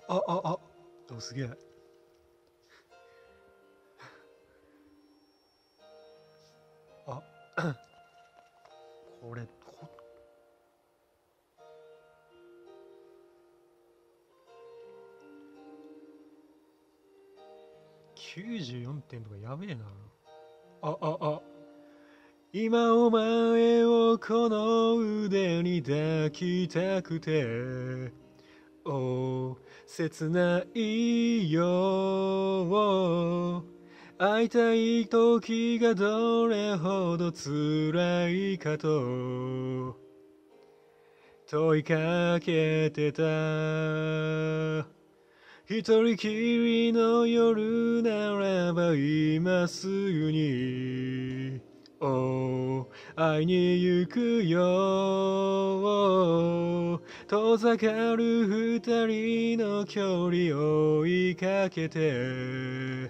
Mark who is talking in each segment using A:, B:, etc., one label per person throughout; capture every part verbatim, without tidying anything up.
A: あ、あ、あ、お、すげえ。あ、これ、こきゅうじゅうよんてんとかやべえな。あ、あ、あ、今お前をこの腕に抱きたくて、お、切ないよ。会いたい時がどれほど辛いかと問いかけてた。一人きりの夜ならば今すぐに、お、会いに行くよ。遠ざかる二人の距離を追いかけて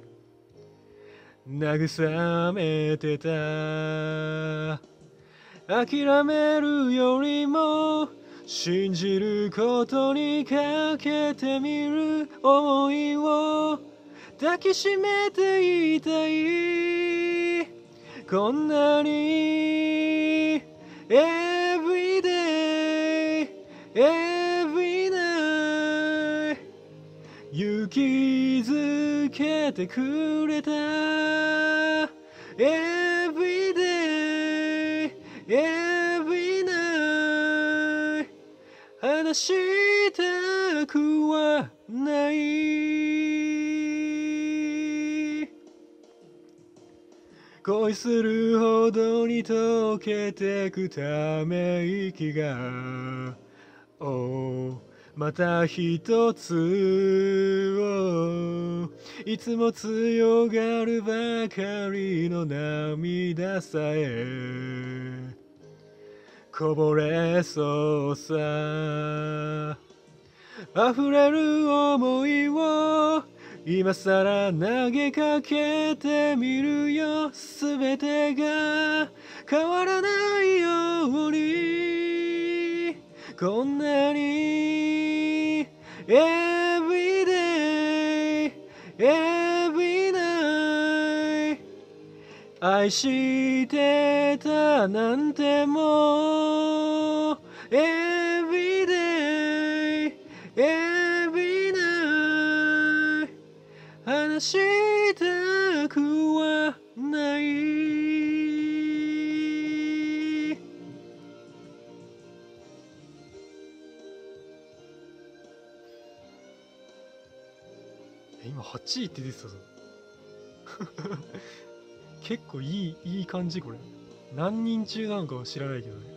A: 慰めてた。諦めるよりも信じることにかけてみる想いを抱きしめていたい。こんなに Every day Every night 勇気づけてくれた。 Every day Every night 話したくはない。恋するほどに溶けてくため息が、お、また一つをいつも強がるばかりの涙さえこぼれそうさ。溢れる想いを今さら投げかけてみるよ。すべてが変わらないように。こんなに Every day Every night 愛してたなんてもう Every day Every night 話したくはない。今はちいって出てたぞ。結構いいいい感じ。これ何人中なのかは知らないけどね。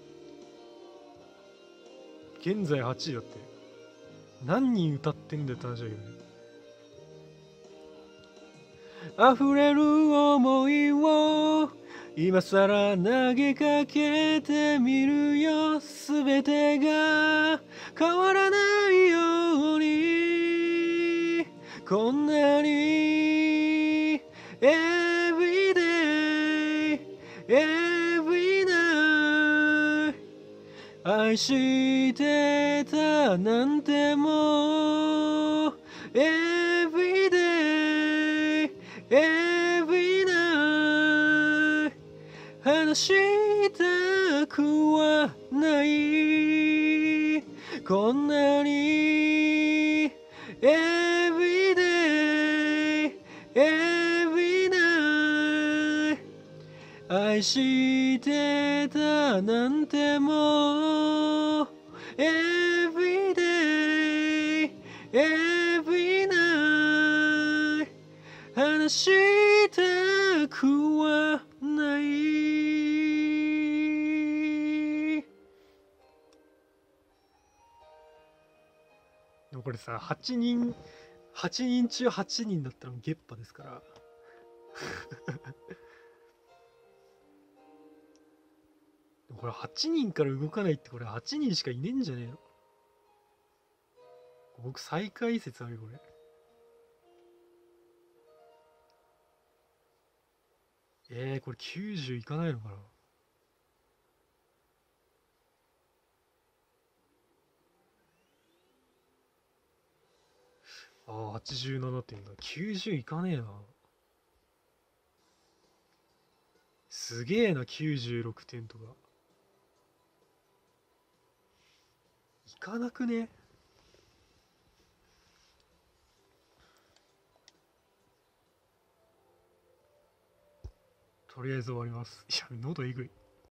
A: 現在はちいだって。何人歌ってんだよって話だけどね。溢れる想いを今さら投げかけてみるよ。すべてが変わらないように。こんなに Every day Every night 愛してたなんてもう Every day Every night 話したくはない。こんなに Every day Every night 愛してたなんてもう Every day Every night 話したくはない。でもこれさ、はちにんはちにん中はちにんだったらゲッパですからでもこれはちにんから動かないって、これはちにんしかいねえんじゃねえの。僕最下位説あるよこれ。えー、これきゅうじゅういかないのかな。 ああ、はちじゅうななてんだ。きゅうじゅういかねえな。すげえな、きゅうじゅうろくてんとか。いかなくね？とりあえず終わります。いや、喉えぐい。